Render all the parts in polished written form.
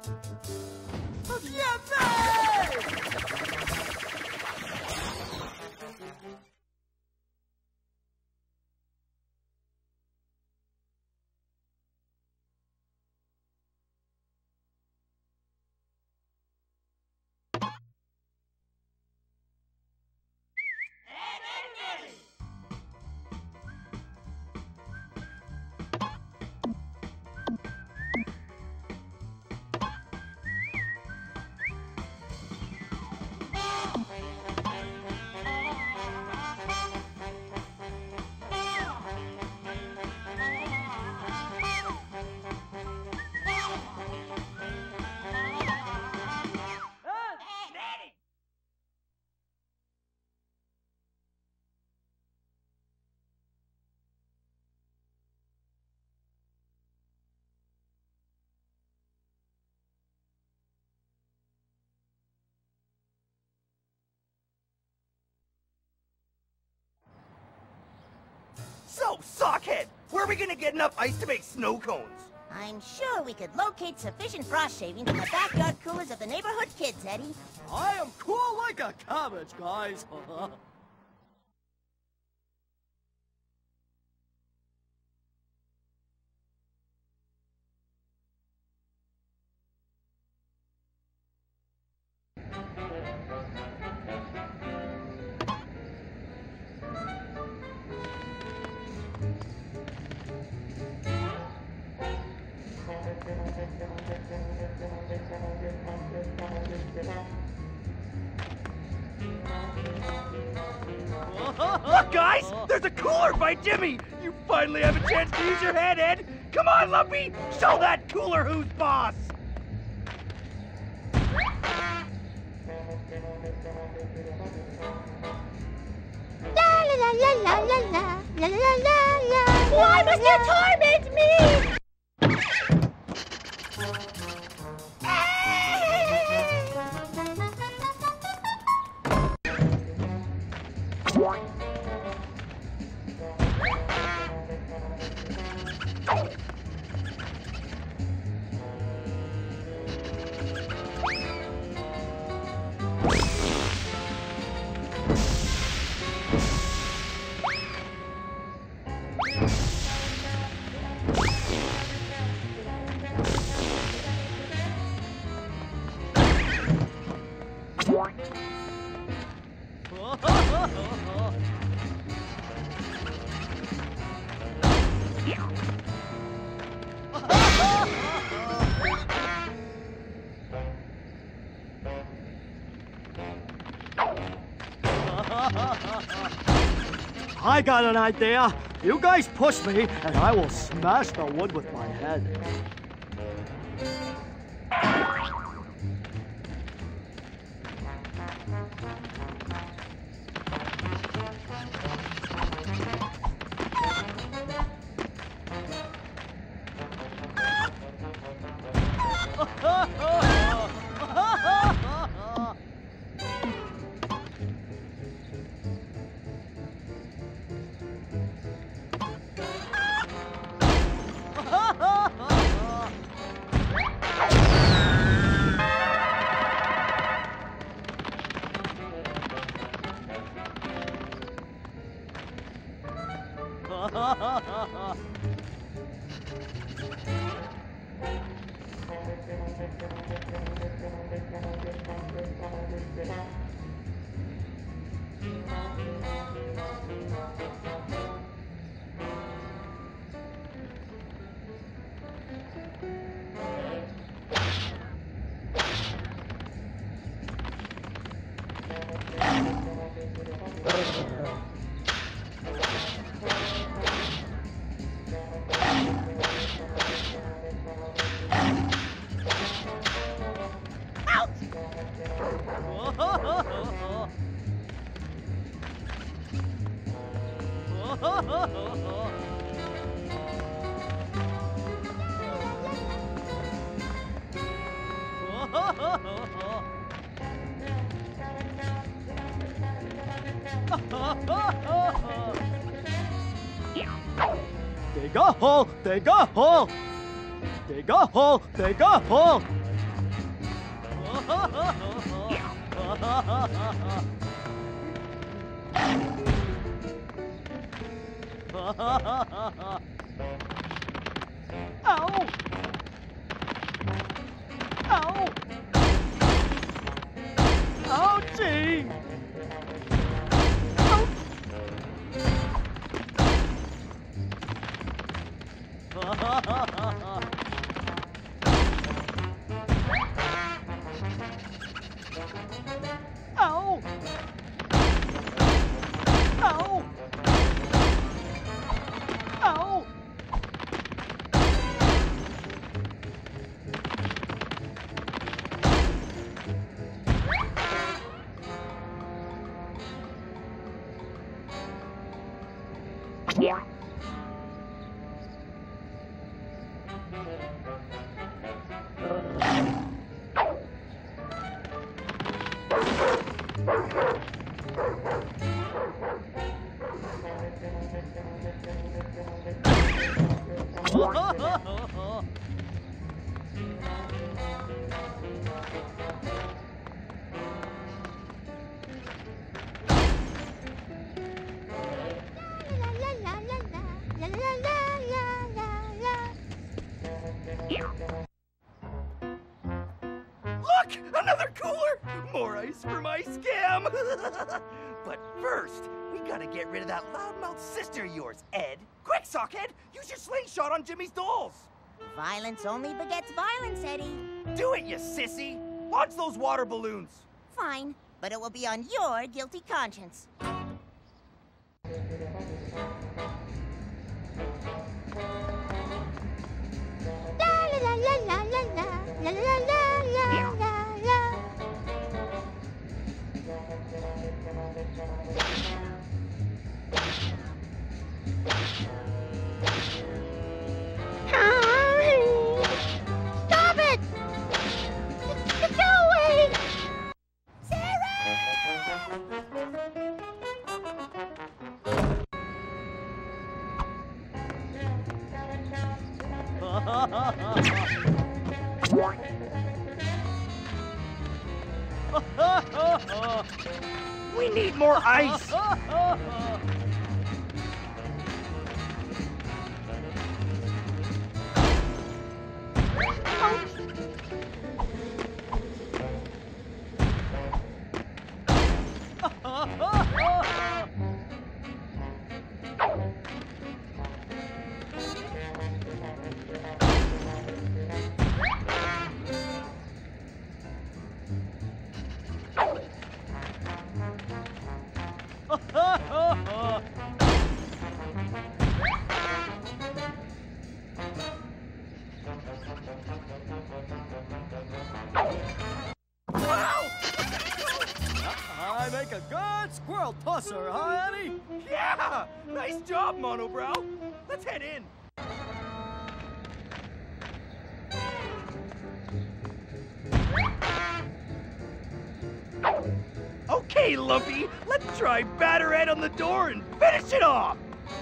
So, Sockhead, where are we gonna get enough ice to make snow cones? I'm sure we could locate sufficient frost shavings in the backyard coolers of the neighborhood kids, Eddie. I am cool like a cabbage, guys. Look, guys! There's a cooler by Jimmy! You finally have a chance to use your head, Ed! Come on, Lumpy! Show that cooler who's boss! La la la la la la la la la la. Why must you torment me? I got an idea. You guys push me, and I will smash the wood with my head. Dig a hole, dig a hole. Dig a hole, dig a hole. Ow! Ow! Ouchie! Ow! Ow! Ow! Look! Another cooler! More ice for my scam! But first, we gotta get rid of that loudmouth sister of yours, Ed. Quick, Sockhead! Use your slingshot on Jimmy's dolls! Violence only begets violence, Eddie. Do it, you sissy! Launch those water balloons! Fine, but it will be on your guilty conscience. Stop it! Go away! We need more ice! I make a good squirrel tosser, huh, Eddie? Yeah! Nice job, Monobrow! Let's head in! Okay, Lumpy, let's try batter Ed on the door and finish it off!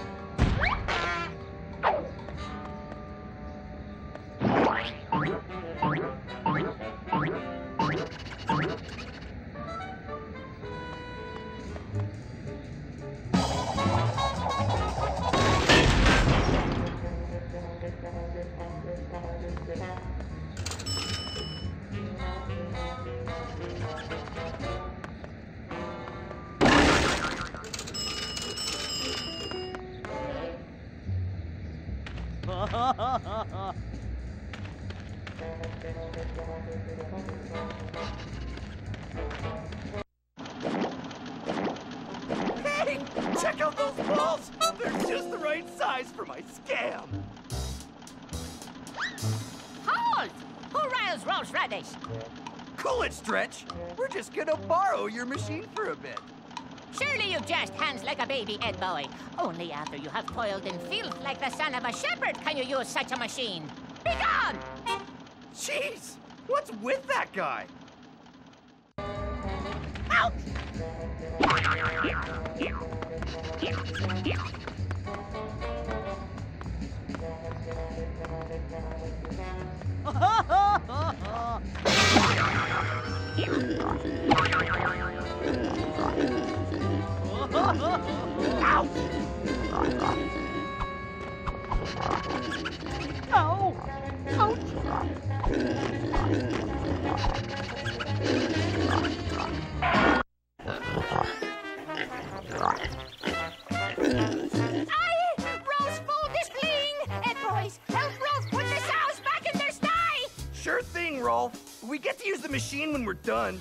Hey! Check out those balls! They're just the right size for my scam! Halt! Who riles Rose Radish? Cool it, Stretch! We're just gonna borrow your machine for a bit. Surely you've just hands like a baby, Ed boy. Only after you have toiled in filth like the son of a shepherd can you use such a machine. Be gone! Jeez! What's with that guy? Out! Ow! Ouch! Rolf's food is fleeing! Ed boys, help Rolf put the sows back in their sty! Sure thing, Rolf. We get to use the machine when we're done.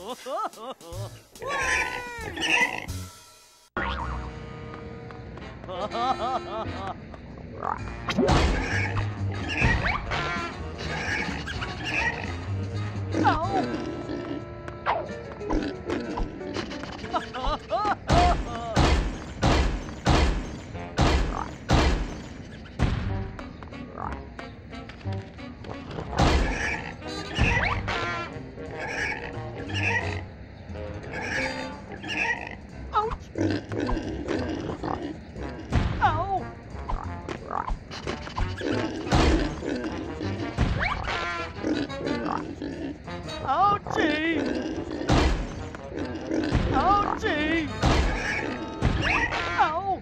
Ouchie! Ouchie! Ow!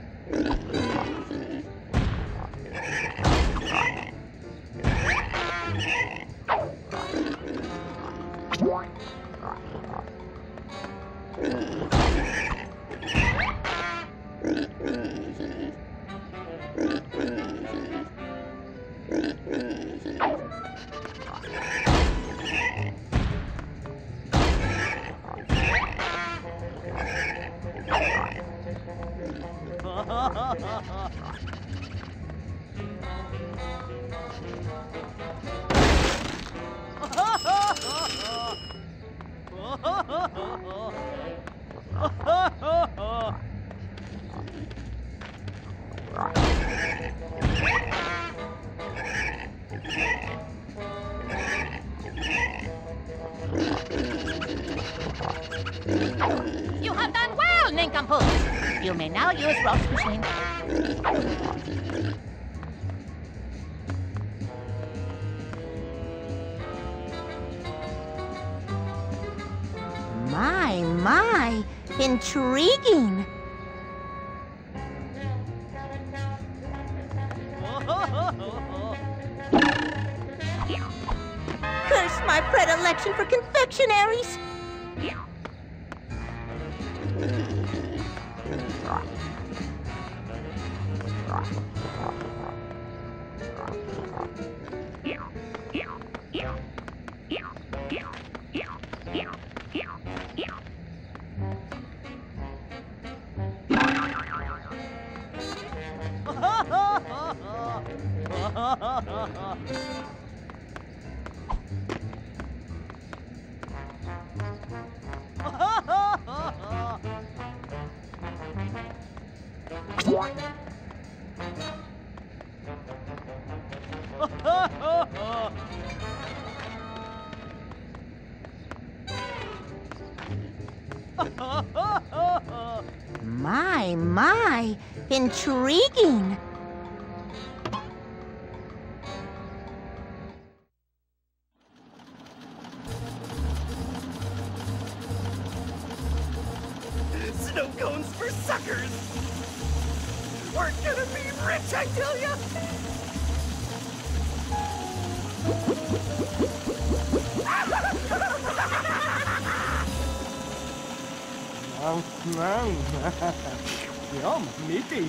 You have done well, nincompoop! You may now use Rolf's machine. My, intriguing. Curse my predilection for confectionaries. My, intriguing. Snow cones for suckers! We're gonna be rich, I tell ya! Yum, meaty.